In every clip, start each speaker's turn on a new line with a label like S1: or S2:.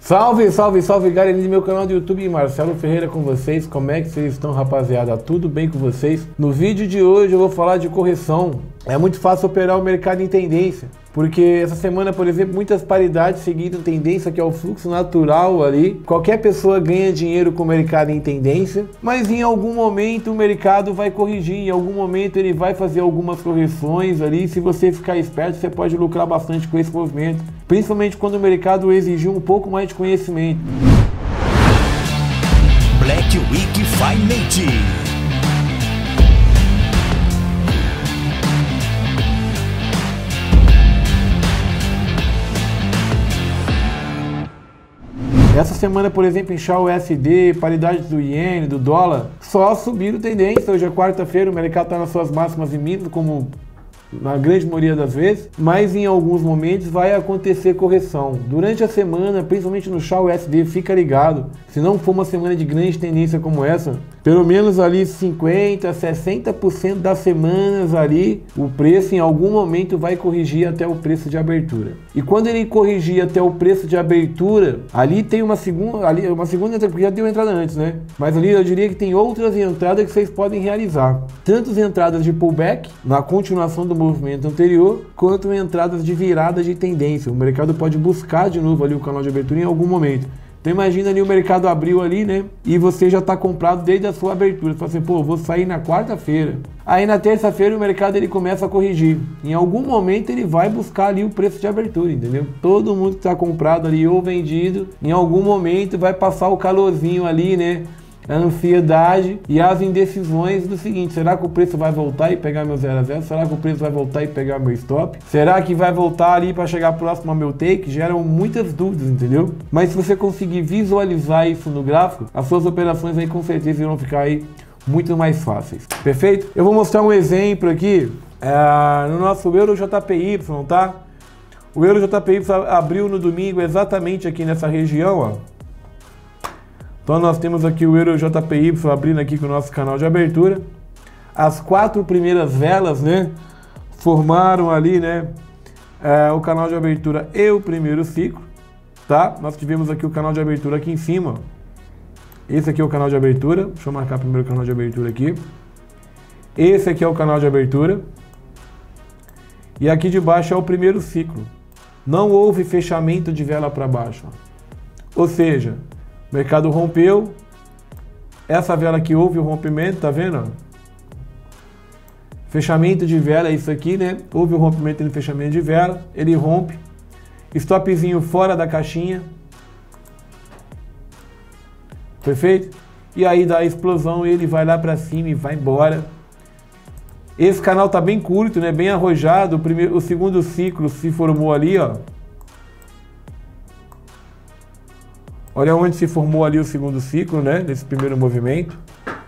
S1: Salve, salve, salve, galerinha do meu canal do YouTube, Marcelo Ferreira com vocês. Como é que vocês estão, rapaziada? Tudo bem com vocês? No vídeo de hoje eu vou falar de correção. É muito fácil operar o mercado em tendência, porque essa semana, por exemplo, muitas paridades seguiram tendência, que é o fluxo natural ali. Qualquer pessoa ganha dinheiro com o mercado em tendência, mas em algum momento o mercado vai corrigir, em algum momento ele vai fazer algumas correções ali. Se você ficar esperto, você pode lucrar bastante com esse movimento, principalmente quando o mercado exigir um pouco mais de conhecimento.
S2: Black Week Finance.
S1: Essa semana, por exemplo, inchar o USD, paridades do iene, do dólar, só subiram tendência. Hoje é quarta-feira, o mercado está nas suas máximas e mínimas, como na grande maioria das vezes, mas em alguns momentos vai acontecer correção. Durante a semana, principalmente no Shao USD, fica ligado. Se não for uma semana de grande tendência como essa, pelo menos ali 50, 60% das semanas ali, o preço em algum momento vai corrigir até o preço de abertura. E quando ele corrigir até o preço de abertura, ali tem uma segunda entrada, porque já deu entrada antes, né? Mas ali eu diria que tem outras entradas que vocês podem realizar. Tanto as entradas de pullback, na continuação do movimento anterior, quanto entradas de virada de tendência. O mercado pode buscar de novo ali o canal de abertura em algum momento. Então imagina ali, o mercado abriu ali, né? E você já está comprado desde a sua abertura. Você fala assim, pô, vou sair na quarta-feira. Aí na terça-feira o mercado ele começa a corrigir. Em algum momento ele vai buscar ali o preço de abertura, entendeu? Todo mundo que está comprado ali ou vendido, em algum momento vai passar o calorzinho ali, né? A ansiedade e as indecisões do seguinte: será que o preço vai voltar e pegar meu 0 a 0? Será que o preço vai voltar e pegar meu stop? Será que vai voltar ali para chegar próximo ao meu take? Geram muitas dúvidas, entendeu? Mas se você conseguir visualizar isso no gráfico, as suas operações aí com certeza irão ficar aí muito mais fáceis. Perfeito? Eu vou mostrar um exemplo aqui no nosso Euro JPY, tá? O Euro JPY abriu no domingo exatamente aqui nessa região, ó. Então nós temos aqui o Euro JPY abrindo aqui com o nosso canal de abertura. As 4 primeiras velas, né, formaram ali, né, o canal de abertura e o primeiro ciclo, tá? Nós tivemos aqui o canal de abertura aqui em cima. Esse aqui é o canal de abertura. Deixa eu marcar primeiro o canal de abertura aqui. Esse aqui é o canal de abertura. E aqui de baixo é o primeiro ciclo. Não houve fechamento de vela para baixo. Ou seja, o mercado rompeu, essa vela aqui houve o rompimento, tá vendo? Fechamento de vela é isso aqui, né? Houve o rompimento no fechamento de vela, ele rompe, stopzinho fora da caixinha, perfeito? E aí dá a explosão, ele vai lá pra cima e vai embora. Esse canal tá bem curto, né? Bem arrojado, o segundo ciclo se formou ali, ó. Olha onde se formou ali o segundo ciclo, né? Nesse primeiro movimento.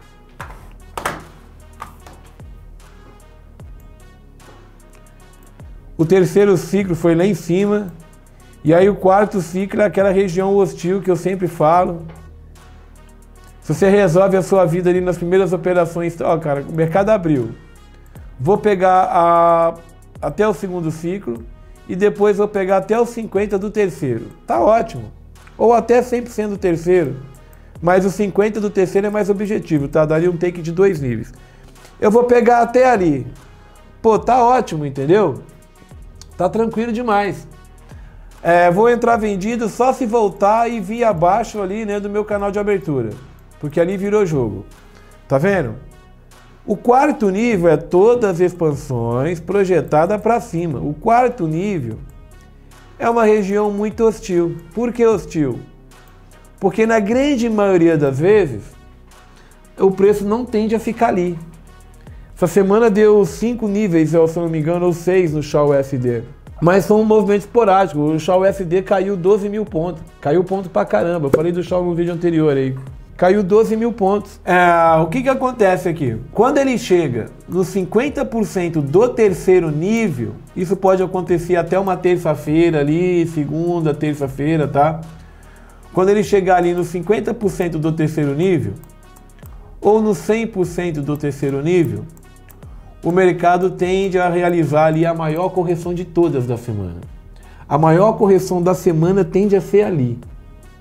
S1: O terceiro ciclo foi lá em cima. E aí o quarto ciclo é aquela região hostil que eu sempre falo. Se você resolve a sua vida ali nas primeiras operações, ó, cara, o mercado abriu. Vou pegar até o segundo ciclo e depois vou pegar até os 50 do terceiro. Tá ótimo. Ou até 100% do terceiro, mas o 50% do terceiro é mais objetivo, tá? Daria um take de 2 níveis. Eu vou pegar até ali. Pô, tá ótimo, entendeu? Tá tranquilo demais. Vou entrar vendido só se voltar e vir abaixo ali, né, do meu canal de abertura, porque ali virou jogo. Tá vendo? O quarto nível é todas as expansões projetadas para cima. O quarto nível é uma região muito hostil. Por que hostil? Porque na grande maioria das vezes, o preço não tende a ficar ali. Essa semana deu 5 níveis, se eu não me engano, ou 6 no Shao USD. Mas são um movimento esporádico. O Shao USD caiu 12 mil pontos. Caiu ponto pra caramba. Eu falei do Shao no vídeo anterior aí. Caiu 12 mil pontos. O que acontece aqui? Quando ele chega nos 50% do terceiro nível, isso pode acontecer até uma terça-feira ali, segunda, terça-feira, tá? Quando ele chegar ali nos 50% do terceiro nível, ou no 100% do terceiro nível, o mercado tende a realizar ali a maior correção de todas da semana. A maior correção da semana tende a ser ali.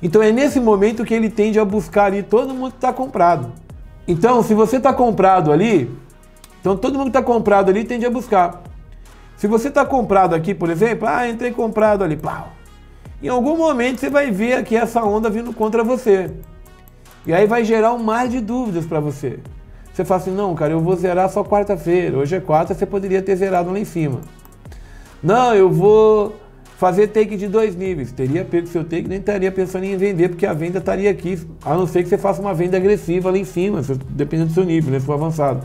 S1: Então é nesse momento que ele tende a buscar ali todo mundo que está comprado. Então, se você está comprado ali, então todo mundo que está comprado ali tende a buscar. Se você está comprado aqui, por exemplo, entrei comprado ali, pau. Em algum momento você vai ver aqui essa onda vindo contra você. E aí vai gerar um mar de dúvidas para você. Você fala assim, não, cara, eu vou zerar só quarta-feira. Hoje é quarta, você poderia ter zerado lá em cima. Não, eu vou fazer take de 2 níveis. Teria pego seu take, nem estaria pensando em vender, porque a venda estaria aqui. A não ser que você faça uma venda agressiva lá em cima, dependendo do seu nível, né, se for avançado.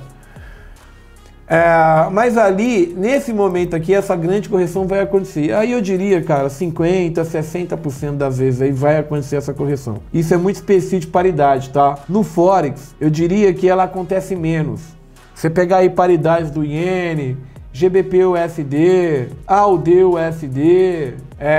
S1: Mas ali, nesse momento aqui, essa grande correção vai acontecer. Aí eu diria, cara, 50%, 60% das vezes aí vai acontecer essa correção. Isso é muito específico de paridade, tá? No Forex, eu diria que ela acontece menos. Você pegar aí paridades do iene, GBP-USD, AUD-USD,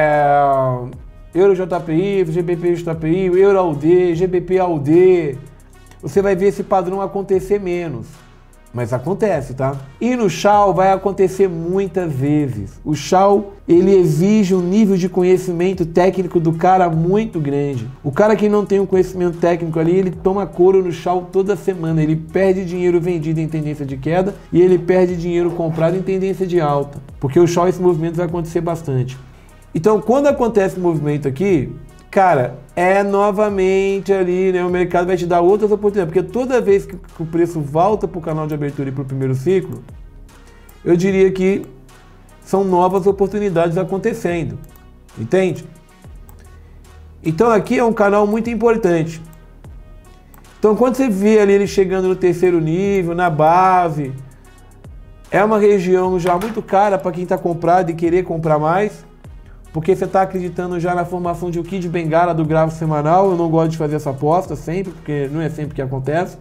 S1: Euro-JPY, GBP-JPY, Euro-AUD, GBP-AUD, você vai ver esse padrão acontecer menos. Mas acontece, tá? E no Shao vai acontecer muitas vezes. O Shao, ele exige um nível de conhecimento técnico do cara muito grande. O cara que não tem um conhecimento técnico ali, ele toma couro no Shao toda semana. Ele perde dinheiro vendido em tendência de queda e ele perde dinheiro comprado em tendência de alta. Porque o Shao, esse movimento vai acontecer bastante. Então, quando acontece o movimento aqui, cara, é novamente ali, né? O mercado vai te dar outras oportunidades, porque toda vez que o preço volta para o canal de abertura e para o primeiro ciclo, eu diria que são novas oportunidades acontecendo, entende? Então aqui é um canal muito importante. Então quando você vê ali ele chegando no terceiro nível, na base, é uma região já muito cara para quem está comprado e querer comprar mais, porque você está acreditando já na formação de um kit de bengala do gráfico semanal. Eu não gosto de fazer essa aposta sempre, porque não é sempre que acontece.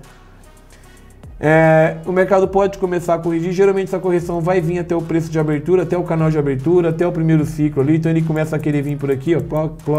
S1: O mercado pode começar a corrigir. Geralmente essa correção vai vir até o preço de abertura, até o canal de abertura, até o primeiro ciclo ali. Então ele começa a querer vir por aqui, ó.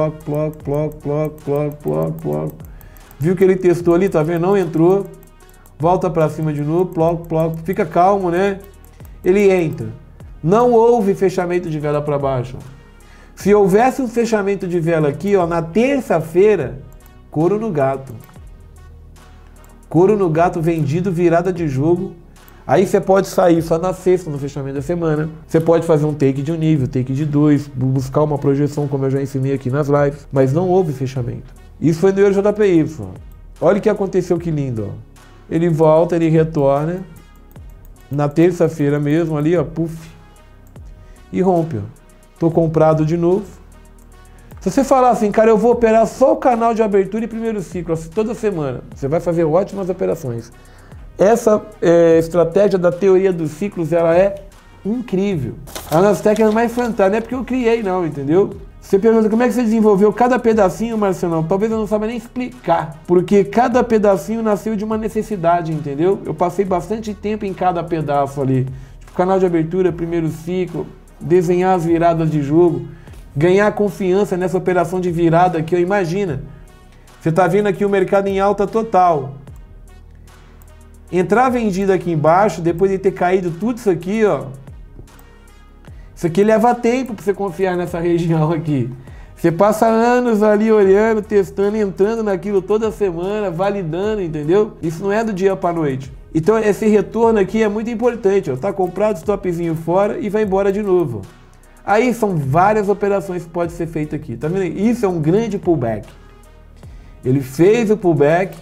S1: Ploc. Viu que ele testou ali, tá vendo? Não entrou. Volta para cima de novo, ploc. Fica calmo, né? Ele entra. Não houve fechamento de vela para baixo. Se houvesse um fechamento de vela aqui, ó, na terça-feira, couro no gato. Couro no gato vendido, virada de jogo. Aí você pode sair só na sexta, no fechamento da semana. Você pode fazer um take de um nível, take de 2, buscar uma projeção, como eu já ensinei aqui nas lives. Mas não houve fechamento. Isso foi no Euro-JPY. Olha o que aconteceu, que lindo, ó. Ele volta, ele retorna. Na terça-feira mesmo, ali, ó, puff. E rompe, ó. Estou comprado de novo. Se você falar assim, cara, eu vou operar só o canal de abertura e primeiro ciclo, assim, toda semana, você vai fazer ótimas operações. Essa estratégia da teoria dos ciclos, ela é incrível. A Nasdaq é mais fantástica, não é porque eu criei não, entendeu? Você pergunta como é que você desenvolveu cada pedacinho, Marcelão? Talvez eu não saiba nem explicar, porque cada pedacinho nasceu de uma necessidade, entendeu? Eu passei bastante tempo em cada pedaço ali. Tipo, canal de abertura, primeiro ciclo, desenhar as viradas de jogo, ganhar confiança nessa operação de virada aqui, ó. Imagina, você está vendo aqui o mercado em alta total, entrar vendido aqui embaixo, depois de ter caído tudo isso aqui, ó, isso aqui leva tempo para você confiar nessa região aqui. Você passa anos ali olhando, testando, entrando naquilo toda semana, validando, entendeu? Isso não é do dia para a noite. Então esse retorno aqui é muito importante, ó. Tá comprado, stopzinho fora e vai embora de novo. Aí são várias operações que podem ser feitas aqui, tá vendo? Isso é um grande pullback. Ele fez o pullback,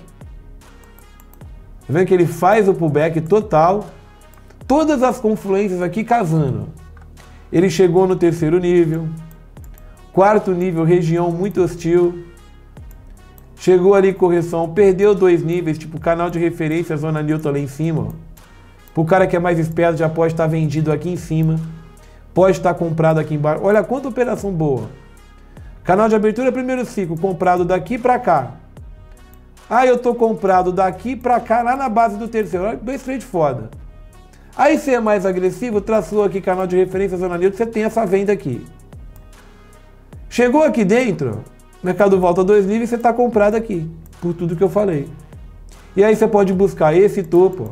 S1: tá vendo que ele faz o pullback total, todas as confluências aqui casando. Ele chegou no terceiro nível, quarto nível, região muito hostil. Chegou ali correção, perdeu 2 níveis, tipo canal de referência, zona Newton lá em cima. Para o cara que é mais esperto, já pode estar vendido aqui em cima. Pode estar comprado aqui embaixo. Olha quanta operação boa. Canal de abertura, primeiro ciclo, comprado daqui para cá. Eu estou comprado daqui para cá, lá na base do terceiro. Olha, 2 trade foda. Aí você é mais agressivo, traçou aqui canal de referência, zona Newton, você tem essa venda aqui. Chegou aqui dentro, o mercado volta 2 níveis e você está comprado aqui, por tudo que eu falei. E aí você pode buscar esse topo.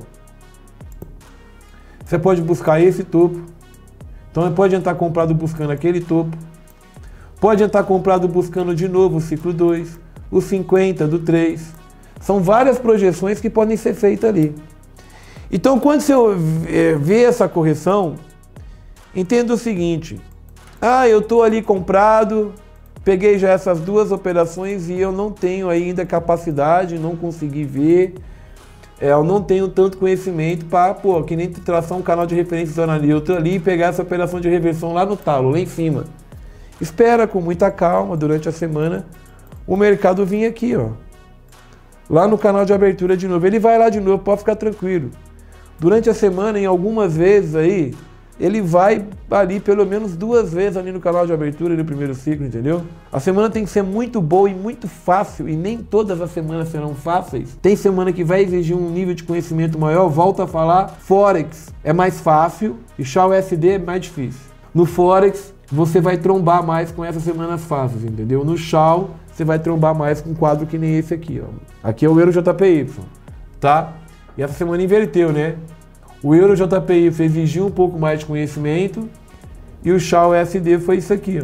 S1: Você pode buscar esse topo. Então pode entrar comprado buscando aquele topo. Pode estar comprado buscando de novo o ciclo 2, o 50 do 3. São várias projeções que podem ser feitas ali. Então, quando você vê essa correção, entenda o seguinte: eu estou ali comprado, peguei já essas duas operações e eu não tenho ainda capacidade, não consegui ver, eu não tenho tanto conhecimento para, que nem traçar um canal de referência zona neutra ali e pegar essa operação de reversão lá no talo, lá em cima. Espera com muita calma durante a semana o mercado vir aqui, lá no canal de abertura de novo. Ele vai lá de novo, pode ficar tranquilo. Durante a semana, em algumas vezes aí, ele vai ali pelo menos 2 vezes ali no canal de abertura do primeiro ciclo, entendeu? A semana tem que ser muito boa e muito fácil, e nem todas as semanas serão fáceis. Tem semana que vai exigir um nível de conhecimento maior, volta a falar, Forex é mais fácil e XAU/USD é mais difícil. No Forex, você vai trombar mais com essas semanas fáceis, entendeu? No XAU, você vai trombar mais com um quadro que nem esse aqui, Aqui é o Euro JPY, tá? E essa semana inverteu, né? O Euro JPY exigiu um pouco mais de conhecimento e o XAU/USD foi isso aqui,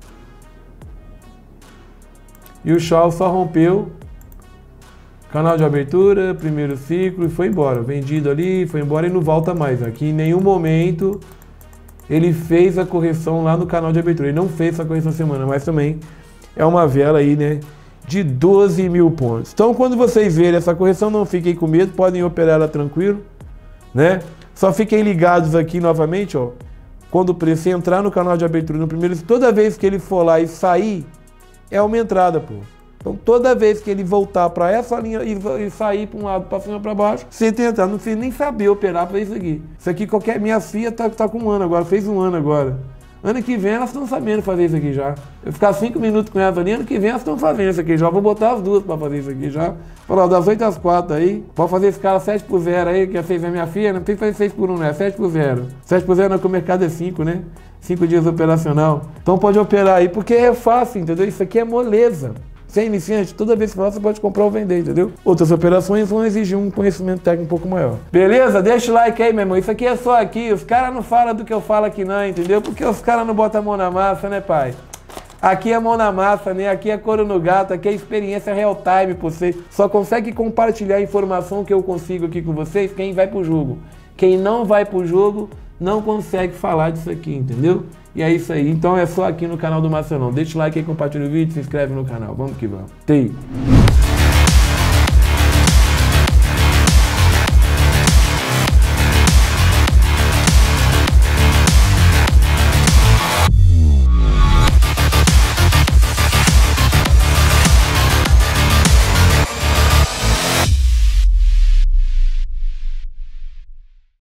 S1: E o XAU só rompeu canal de abertura, primeiro ciclo e foi embora. Vendido ali, foi embora e não volta mais. Aqui em nenhum momento ele fez a correção lá no canal de abertura. Ele não fez essa correção semana, mas também é uma vela aí, né? De 12 mil pontos. Então, quando vocês verem essa correção, não fiquem com medo, podem operar ela tranquilo, né? Só fiquem ligados aqui novamente, quando o preço entrar no canal de abertura no primeiro, toda vez que ele for lá e sair, é uma entrada, Então, toda vez que ele voltar para essa linha e sair para um lado, para cima, para baixo, você tem que entrar. Não precisa nem saber operar para isso aqui. Isso aqui, minha filha tá com 1 ano agora, fez 1 ano agora. Ano que vem elas estão sabendo fazer isso aqui já. Eu ficar 5 minutos com elas ali, ano que vem elas estão fazendo isso aqui já. Vou botar as duas para fazer isso aqui já. Falar das 8 às 4 aí. Pode fazer esse cara 7 por 0 aí, que fez a minha filha. Não tem que fazer 6 por 1, né? 7 por 0. 7 por 0 não, que o mercado é 5, né? 5 dias operacional. Então pode operar aí, porque é fácil, entendeu? Isso aqui é moleza. Você é iniciante, toda vez que falar, você pode comprar ou vender, entendeu? Outras operações vão exigir um conhecimento técnico um pouco maior. Beleza? Deixa o like aí, meu irmão. Isso aqui é só aqui. Os caras não falam do que eu falo aqui não, entendeu? Porque os caras não botam a mão na massa, né, pai? Aqui é mão na massa, né? Aqui é couro no gato, aqui é experiência real time pra você. Só consegue compartilhar a informação que eu consigo aqui com vocês quem vai pro jogo. Quem não vai pro jogo não consegue falar disso aqui, entendeu? E é isso aí. Então é só aqui no canal do Marcelão. Deixa o like aí, compartilha o vídeo, se inscreve no canal. Vamos que vamos. TI.